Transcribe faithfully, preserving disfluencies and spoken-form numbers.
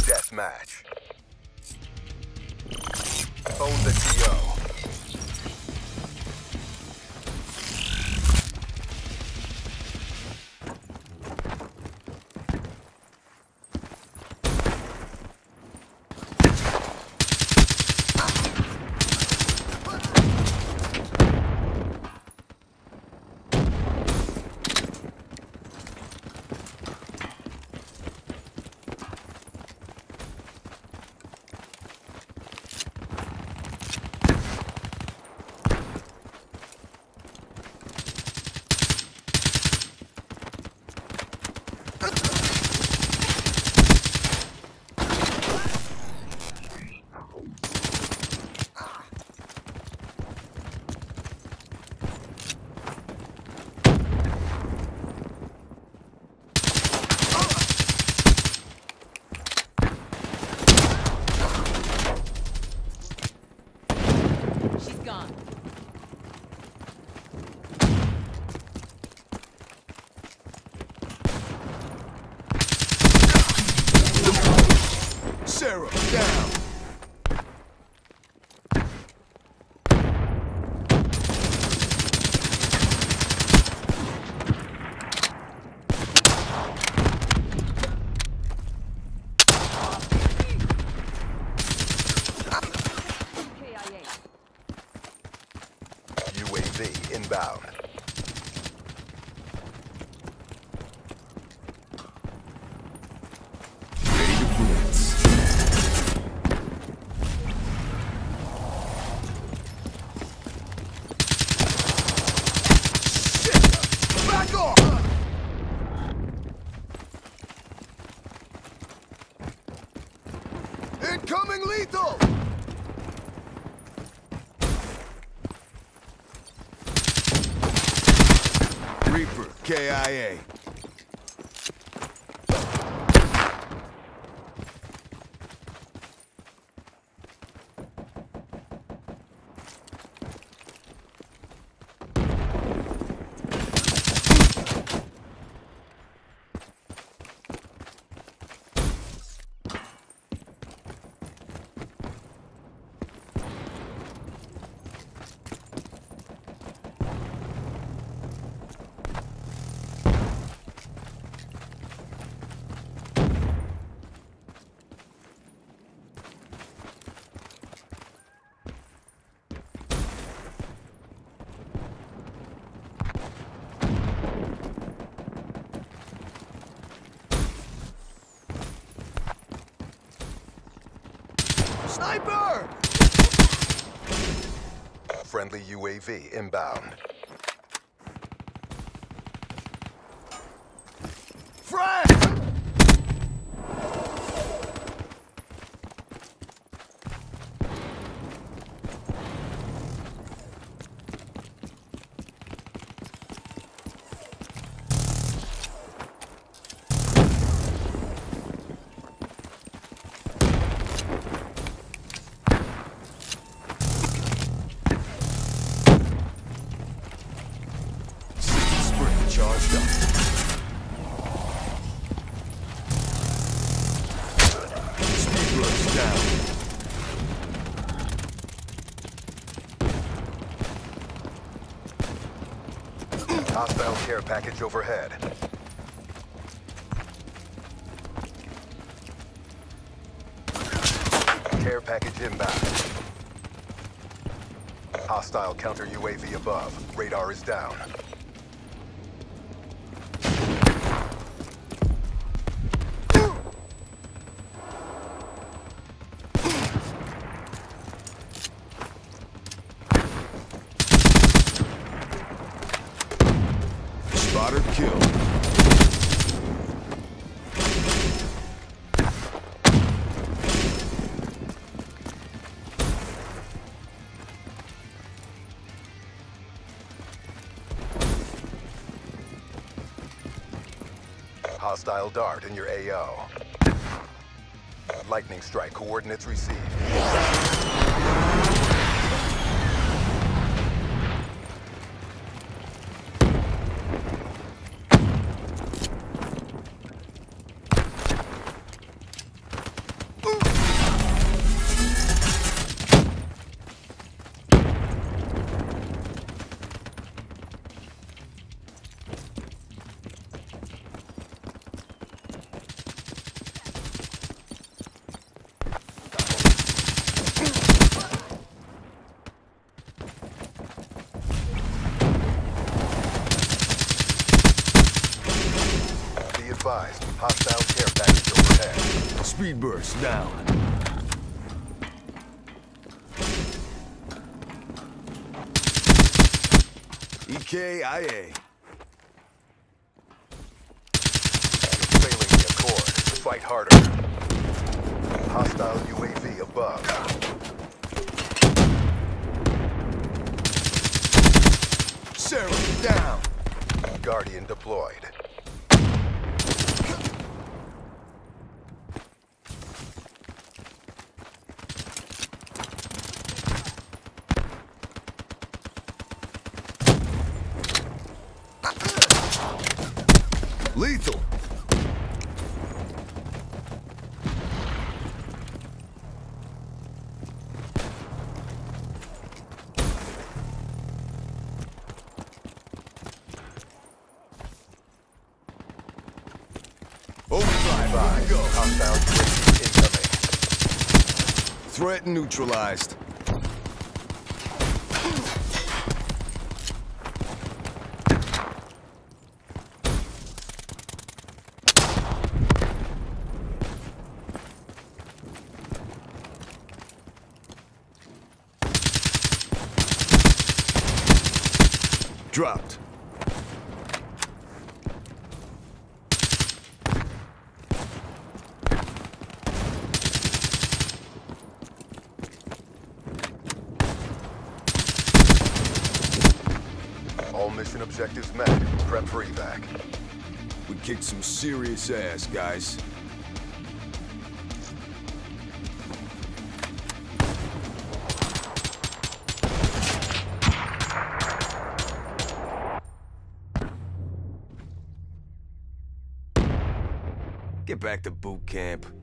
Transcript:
Deathmatch. Own the T O. Sarah, down. U A V inbound. Incoming lethal! Reaper, K I A. Sniper! Friendly U A V inbound. Frag! Charged up. Speed rush down. Hostile care package overhead. Care package inbound. Hostile counter U A V above. Radar is down. Spotter kill. Hostile dart in your A O. Lightning strike coordinates received. advised. Hostile care package overhead. Speed burst down. E K I A. You're failing the Accord. Fight harder. Hostile U A V above. Sarah down. Guardian deployed. Lethal. Overdrive, Five. go. Hostile U A V incoming. Threat neutralized. Dropped. All mission objectives met. Prep for evac. We kicked some serious ass, guys. Get back to boot camp.